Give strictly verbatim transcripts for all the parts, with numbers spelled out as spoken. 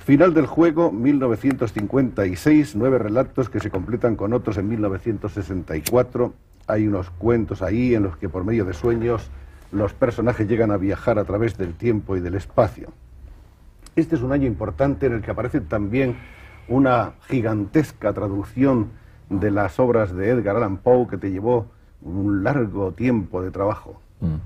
Final del juego, mil novecientos cincuenta y seis, nueve relatos que se completan con otros en mil novecientos sesenta y cuatro. Hay unos cuentos ahí en los que por medio de sueños los personajes llegan a viajar a través del tiempo y del espacio. Este es un año importante en el que aparece también una gigantesca traducción de las obras de Edgar Allan Poe que te llevó un largo tiempo de trabajo. Mm.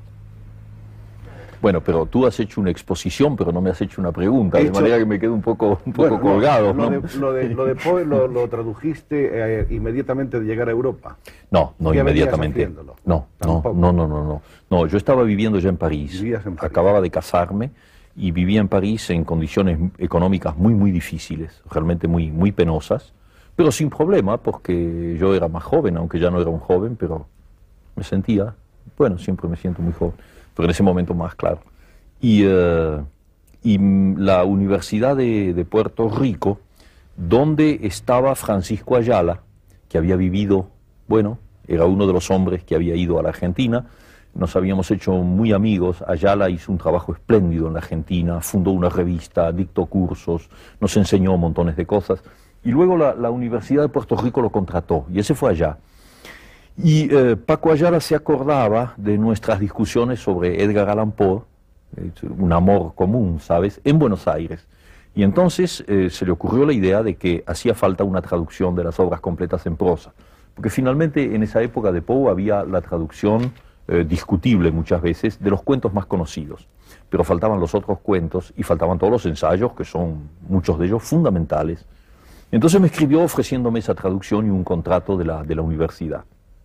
Bueno, pero tú has hecho una exposición, pero no me has hecho una pregunta, hecho, de manera que me quedo un poco, un poco bueno, colgado. Lo, ¿no? de, lo, de, lo de Poe lo, lo tradujiste eh, inmediatamente de llegar a Europa. No, no inmediatamente. No, no, no, no, no, no. No, yo estaba viviendo ya en París. Vivías en París. Acababa de casarme y vivía en París en condiciones económicas muy, muy difíciles, realmente muy, muy penosas, pero sin problema, porque yo era más joven, aunque ya no era un joven, pero me sentía, bueno, siempre me siento muy joven, pero en ese momento más, claro. Y, uh, y la Universidad de, de Puerto Rico, donde estaba Francisco Ayala, que había vivido, bueno, era uno de los hombres que había ido a la Argentina, nos habíamos hecho muy amigos. Ayala hizo un trabajo espléndido en la Argentina, fundó una revista, dictó cursos, nos enseñó montones de cosas, y luego la, la Universidad de Puerto Rico lo contrató, y ese fue allá. Y eh, Paco Ayala se acordaba de nuestras discusiones sobre Edgar Allan Poe, eh, un amor común, ¿sabes?, en Buenos Aires. Y entonces eh, se le ocurrió la idea de que hacía falta una traducción de las obras completas en prosa, porque finalmente en esa época de Poe había la traducción eh, discutible muchas veces de los cuentos más conocidos, pero faltaban los otros cuentos y faltaban todos los ensayos, que son muchos de ellos fundamentales. Entonces me escribió ofreciéndome esa traducción y un contrato de la, de la universidad.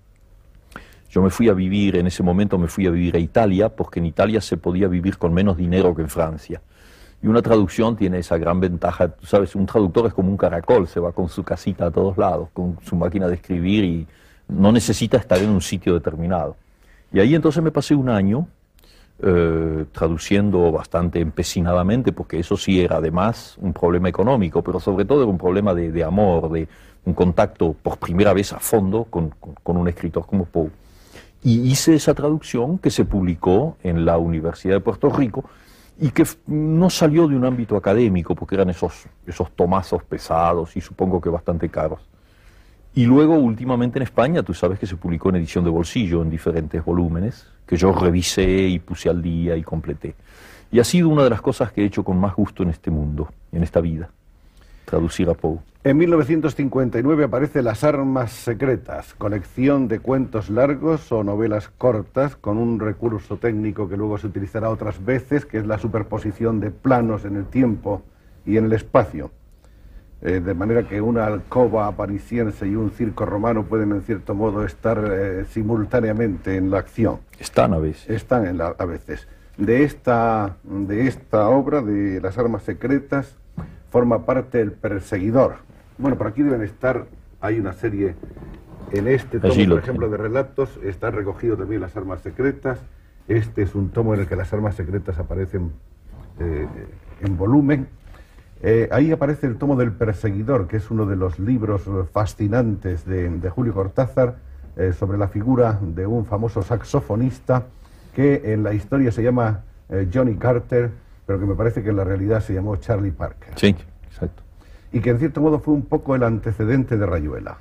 Yo me fui a vivir, en ese momento me fui a vivir a Italia, porque en Italia se podía vivir con menos dinero que en Francia. Y una traducción tiene esa gran ventaja, tú sabes, un traductor es como un caracol, se va con su casita a todos lados, con su máquina de escribir y no necesita estar en un sitio determinado. Y ahí entonces me pasé un año eh, traduciendo bastante empecinadamente, porque eso sí era además un problema económico, pero sobre todo era un problema de, de amor, de un contacto por primera vez a fondo con, con, con un escritor como Poe. Y hice esa traducción que se publicó en la Universidad de Puerto Rico y que no salió de un ámbito académico, porque eran esos, esos tomazos pesados y supongo que bastante caros. Y luego, últimamente en España, tú sabes que se publicó en edición de bolsillo, en diferentes volúmenes, que yo revisé y puse al día y completé. Y ha sido una de las cosas que he hecho con más gusto en este mundo, en esta vida, traducir a Poe. En mil novecientos cincuenta y nueve aparece Las armas secretas, colección de cuentos largos o novelas cortas con un recurso técnico que luego se utilizará otras veces, que es la superposición de planos en el tiempo y en el espacio. Eh, de manera que una alcoba parisiense y un circo romano pueden en cierto modo estar eh, simultáneamente en la acción. Están a veces. Están en la, a veces. De esta, de esta obra, de Las armas secretas, forma parte El perseguidor. Bueno, por aquí deben estar, hay una serie, en este tomo, por ejemplo, de relatos, está recogido también Las armas secretas. Este es un tomo en el que las armas secretas aparecen eh, en volumen. Eh, ahí aparece el tomo del perseguidor, que es uno de los libros fascinantes de, de Julio Cortázar, eh, sobre la figura de un famoso saxofonista que en la historia se llama eh, Johnny Carter, pero que me parece que en la realidad se llamó Charlie Parker. Sí, exacto. Y que en cierto modo fue un poco el antecedente de Rayuela.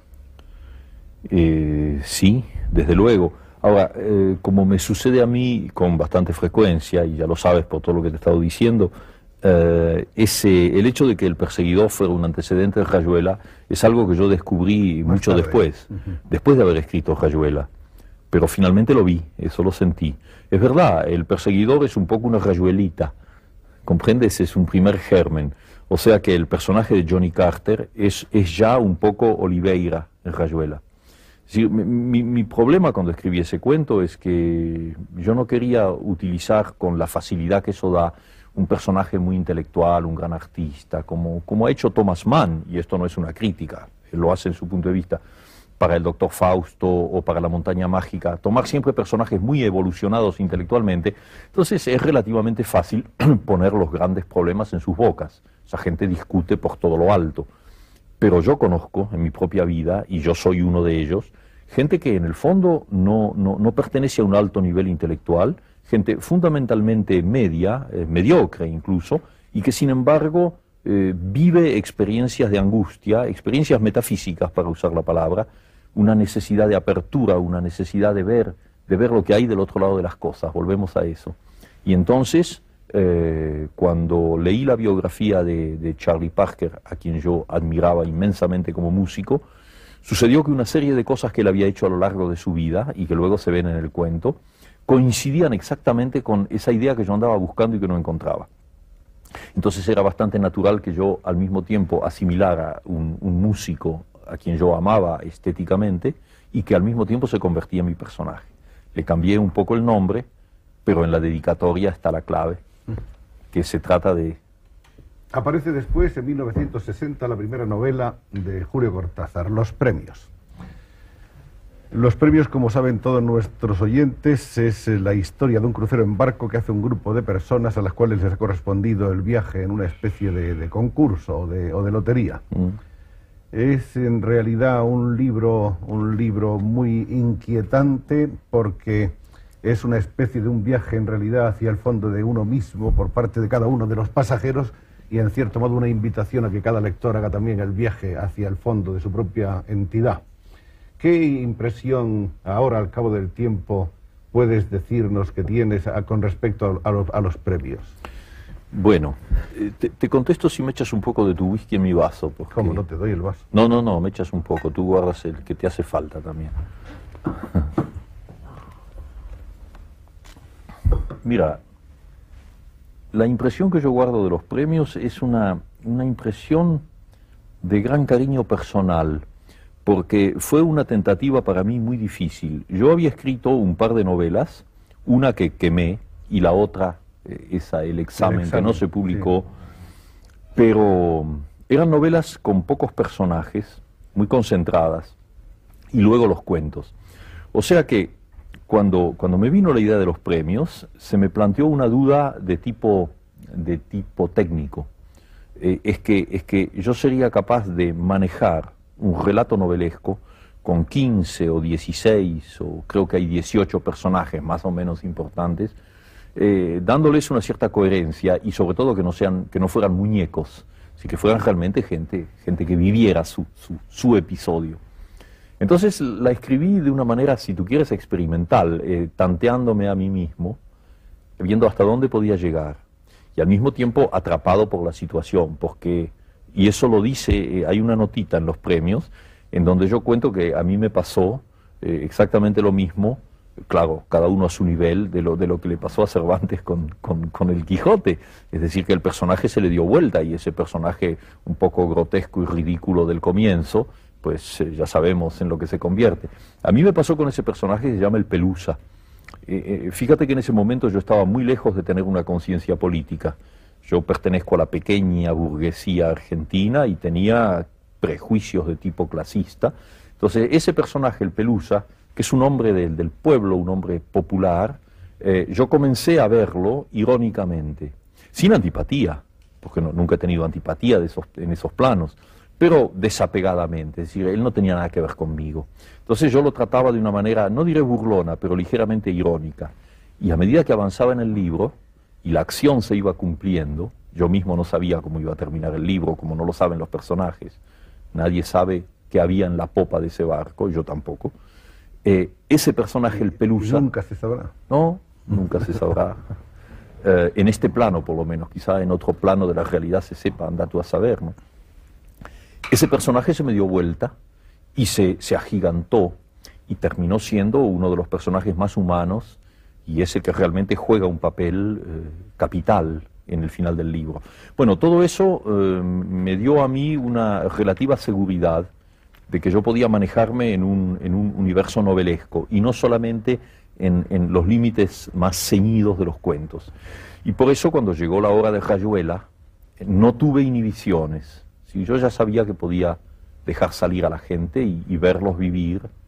Eh, sí, desde luego. Ahora, eh, como me sucede a mí con bastante frecuencia, y ya lo sabes por todo lo que te he estado diciendo, eh, ese, el hecho de que El perseguidor fuera un antecedente de Rayuela es algo que yo descubrí Más mucho tarde. después, Uh-huh. después de haber escrito Rayuela. Pero finalmente lo vi, eso lo sentí. Es verdad, El perseguidor es un poco una rayuelita, ¿comprendes? Es un primer germen. O sea que el personaje de Johnny Carter es, es ya un poco Oliveira en Rayuela. Es decir, mi, mi problema cuando escribí ese cuento es que yo no quería utilizar con la facilidad que eso da un personaje muy intelectual, un gran artista, como, como ha hecho Thomas Mann, y esto no es una crítica, él lo hace en su punto de vista, para el Doctor Fausto o para La montaña mágica, tomar siempre personajes muy evolucionados intelectualmente. Entonces es relativamente fácil poner los grandes problemas en sus bocas. Esa gente discute por todo lo alto. Pero yo conozco en mi propia vida, y yo soy uno de ellos, gente que en el fondo no, no, no pertenece a un alto nivel intelectual, gente fundamentalmente media, eh, mediocre incluso, y que sin embargo eh, vive experiencias de angustia, experiencias metafísicas, para usar la palabra, una necesidad de apertura, una necesidad de ver, de ver lo que hay del otro lado de las cosas, volvemos a eso. Y entonces, eh, cuando leí la biografía de, de Charlie Parker, a quien yo admiraba inmensamente como músico, sucedió que una serie de cosas que él había hecho a lo largo de su vida, y que luego se ven en el cuento, coincidían exactamente con esa idea que yo andaba buscando y que no encontraba. Entonces era bastante natural que yo al mismo tiempo asimilara un, un músico a quien yo amaba estéticamente y que al mismo tiempo se convertía en mi personaje. Le cambié un poco el nombre, pero en la dedicatoria está la clave, que se trata de... Aparece después, en mil novecientos sesenta, la primera novela de Julio Cortázar, Los Premios. Los Premios, como saben todos nuestros oyentes, es la historia de un crucero en barco que hace un grupo de personas a las cuales les ha correspondido el viaje en una especie de, de concurso o de, o de lotería. Mm. Es en realidad un libro, un libro muy inquietante porque es una especie de un viaje en realidad hacia el fondo de uno mismo por parte de cada uno de los pasajeros y en cierto modo una invitación a que cada lector haga también el viaje hacia el fondo de su propia entidad. ¿Qué impresión ahora, al cabo del tiempo, puedes decirnos que tienes a, con respecto a, a, los, a los premios? Bueno, te, te contesto si me echas un poco de tu whisky en mi vaso. Porque... ¿Cómo no te doy el vaso? No, no, no, me echas un poco, tú guardas el que te hace falta también. Mira, la impresión que yo guardo de los premios es una, una impresión de gran cariño personal, porque fue una tentativa para mí muy difícil. Yo había escrito un par de novelas, una que quemé y la otra, eh, esa, El examen, el examen, que no se publicó, sí. Pero eran novelas con pocos personajes, muy concentradas, y luego los cuentos. O sea que cuando, cuando me vino la idea de los premios, se me planteó una duda de tipo, de tipo técnico. Eh, es que, es que yo sería capaz de manejar un relato novelesco con quince o dieciséis, o creo que hay dieciocho personajes más o menos importantes, eh, dándoles una cierta coherencia y sobre todo que no, sean, que no fueran muñecos, sino que fueran realmente gente, gente que viviera su, su, su episodio. Entonces la escribí de una manera, si tú quieres, experimental, eh, tanteándome a mí mismo, viendo hasta dónde podía llegar, y al mismo tiempo atrapado por la situación, porque... Y eso lo dice, eh, hay una notita en los premios, en donde yo cuento que a mí me pasó eh, exactamente lo mismo, claro, cada uno a su nivel, de lo, de lo que le pasó a Cervantes con, con, con el Quijote. Es decir, que el personaje se le dio vuelta, y ese personaje un poco grotesco y ridículo del comienzo, pues eh, ya sabemos en lo que se convierte. A mí me pasó con ese personaje que se llama el Pelusa. Eh, eh, fíjate que en ese momento yo estaba muy lejos de tener una conciencia política. Yo pertenezco a la pequeña burguesía argentina y tenía prejuicios de tipo clasista. Entonces, ese personaje, el Pelusa, que es un hombre del, del pueblo, un hombre popular, eh, yo comencé a verlo irónicamente, sin antipatía, porque no, nunca he tenido antipatía de esos, en esos planos, pero desapegadamente, es decir, él no tenía nada que ver conmigo. Entonces yo lo trataba de una manera, no diré burlona, pero ligeramente irónica. Y a medida que avanzaba en el libro, y la acción se iba cumpliendo, yo mismo no sabía cómo iba a terminar el libro, como no lo saben los personajes, nadie sabe qué había en la popa de ese barco, yo tampoco. Eh, ese personaje, el Pelusa... Nunca se sabrá. No, nunca se sabrá. Eh, en este plano, por lo menos, quizá en otro plano de la realidad se sepa, anda tú a saber, ¿no? Ese personaje se me dio vuelta y se, se agigantó y terminó siendo uno de los personajes más humanos, y es el que realmente juega un papel eh, capital en el final del libro. Bueno, todo eso eh, me dio a mí una relativa seguridad de que yo podía manejarme en un, en un universo novelesco, y no solamente en, en los límites más ceñidos de los cuentos. Y por eso, cuando llegó la hora de Rayuela, no tuve inhibiciones. Si yo ya sabía que podía dejar salir a la gente y, y verlos vivir